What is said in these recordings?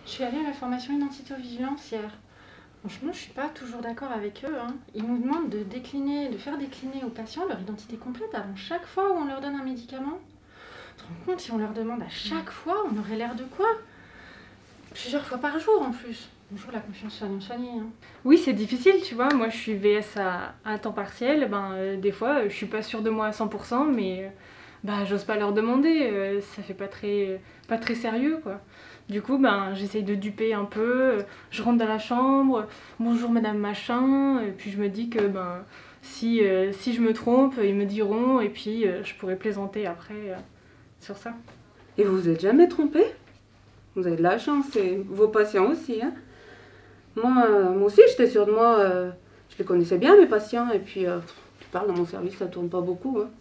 Je suis allée à la formation identité-vigilance hier. Franchement, je suis pas toujours d'accord avec eux, hein. Ils nous demandent de décliner, de faire décliner aux patients leur identité complète avant chaque fois où on leur donne un médicament. Tu te rends compte, si on leur demande à chaque fois, on aurait l'air de quoi? Plusieurs fois par jour en plus. Bonjour la confiance soignant-soigné, hein. Oui, c'est difficile, tu vois. Moi, je suis VS à temps partiel. Des fois, je suis pas sûre de moi à 100%, mais j'ose pas leur demander. Ça fait pas très sérieux, quoi. Du coup, j'essaye de duper un peu. Je rentre dans la chambre. Bonjour, madame machin. Et puis, je me dis que si je me trompe, ils me diront. Et puis, je pourrais plaisanter après sur ça. Et vous vous êtes jamais trompé? Vous avez de la chance, et vos patients aussi, hein. Moi aussi, j'étais sûre de moi. Je les connaissais bien, mes patients. Et puis, tu parles, dans mon service, ça tourne pas beaucoup, hein.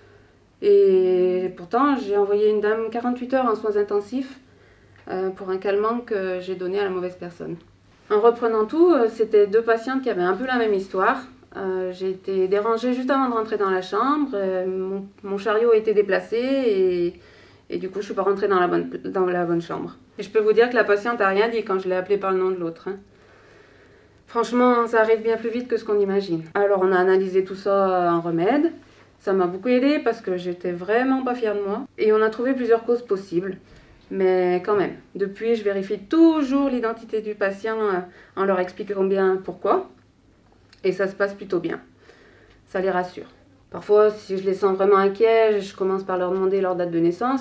Et pourtant, j'ai envoyé une dame 48 heures en soins intensifs pour un calmant que j'ai donné à la mauvaise personne. En reprenant tout, c'était deux patientes qui avaient un peu la même histoire. J'ai été dérangée juste avant de rentrer dans la chambre. Mon chariot a été déplacé et du coup, je suis pas rentrée dans la bonne chambre. Et je peux vous dire que la patiente n'a rien dit quand je l'ai appelée par le nom de l'autre, hein. Franchement, ça arrive bien plus vite que ce qu'on imagine. Alors, on a analysé tout ça en remède. Ça m'a beaucoup aidée parce que j'étais vraiment pas fière de moi. Et on a trouvé plusieurs causes possibles. Mais quand même, depuis, je vérifie toujours l'identité du patient en leur expliquant bien pourquoi. Et ça se passe plutôt bien. Ça les rassure. Parfois, si je les sens vraiment inquiets, je commence par leur demander leur date de naissance.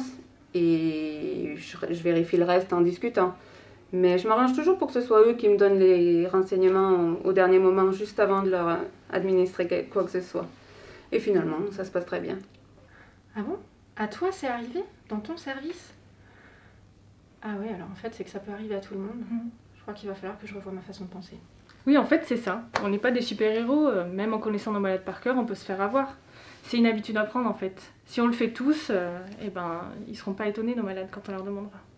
Et je vérifie le reste en discutant. Mais je m'arrange toujours pour que ce soit eux qui me donnent les renseignements au dernier moment, juste avant de leur administrer quoi que ce soit. Et finalement, ça se passe très bien. Ah bon? À toi, c'est arrivé? Dans ton service? Ah ouais, alors en fait, c'est que ça peut arriver à tout le monde. Je crois qu'il va falloir que je revoie ma façon de penser. Oui, en fait, c'est ça. On n'est pas des super-héros. Même en connaissant nos malades par cœur, on peut se faire avoir. C'est une habitude à prendre, en fait. Si on le fait tous, ils seront pas étonnés, nos malades, quand on leur demandera.